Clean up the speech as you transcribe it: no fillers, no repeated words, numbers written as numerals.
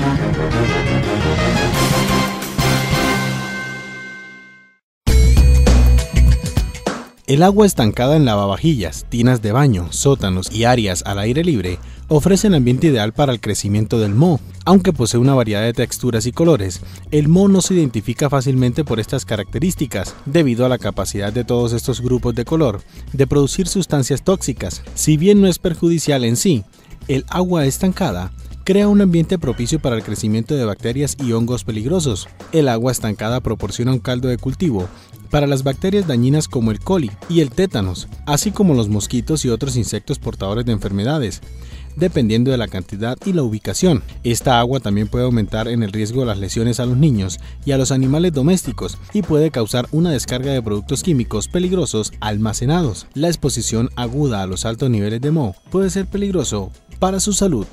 El agua estancada en lavavajillas, tinas de baño, sótanos y áreas al aire libre ofrece el ambiente ideal para el crecimiento del moho. Aunque posee una variedad de texturas y colores, el moho no se identifica fácilmente por estas características, debido a la capacidad de todos estos grupos de color de producir sustancias tóxicas. Si bien no es perjudicial en sí, el agua estancada crea un ambiente propicio para el crecimiento de bacterias y hongos peligrosos. El agua estancada proporciona un caldo de cultivo para las bacterias dañinas como el coli y el tétanos, así como los mosquitos y otros insectos portadores de enfermedades, dependiendo de la cantidad y la ubicación. Esta agua también puede aumentar en el riesgo de las lesiones a los niños y a los animales domésticos y puede causar una descarga de productos químicos peligrosos almacenados. La exposición aguda a los altos niveles de moho puede ser peligroso para su salud.